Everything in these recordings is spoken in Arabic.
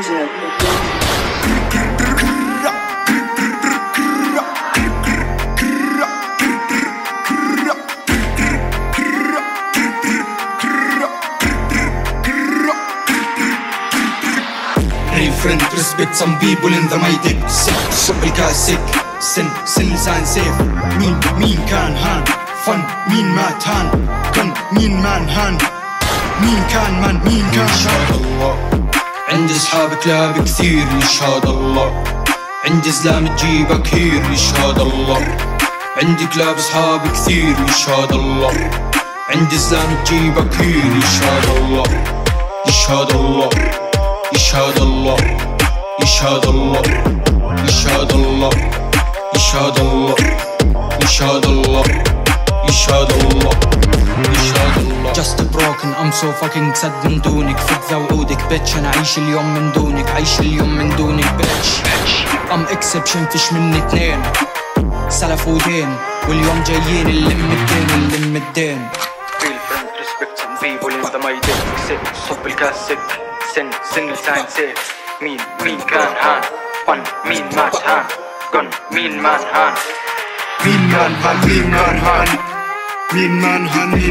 Real friend, respect some people in the mighty صب الكاسك سن لسان سيف مين كان هان فن مين مات هان كن مين مان هان مين كان يشهد الله عند اصحاب كلاب كثير يشهد الله عندي زلام تجيبك كثير يشهد الله عندي كلاب اصحاب كثير يشهد الله عندي زلام تجيبك كثير يشهد الله يشهد الله يشهد الله يشهد الله يشهد الله يشهد الله يشهد الله يشهد الله يشهد الله. Just broken I'm so fucking sad من دونك فت ذا وعودك bitch أنا عايش اليوم من دونك عايش اليوم من دونك bitch I'm exception فيش مني اتنين سلف ودين واليوم جايين نلم الدين Real friend respect some people in the mighty صب الكاسك سن لسان سيف مين كان هان فن مين مات هان كن مين مان هان مين مان هان مين مان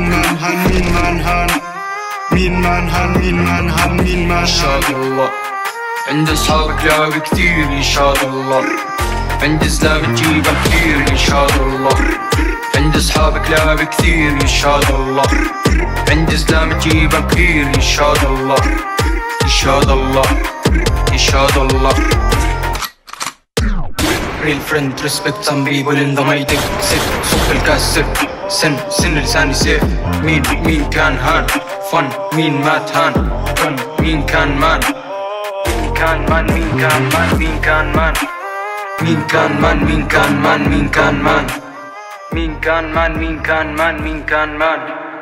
هان يشهد الله عند اصحاب كلاب كثير يشهد الله عند زلام تجيبك كثير يشهد الله عند اصحاب كلاب كثير يشهد الله عند زلام تجيبك كثير يشهد الله يشهد الله يشهد الله. Real friend respect some people in the mighty صب الكاسك سن لساني سيف مين كان هان فن مين مات هان كن مين كان مان مين كان مان مين كان مان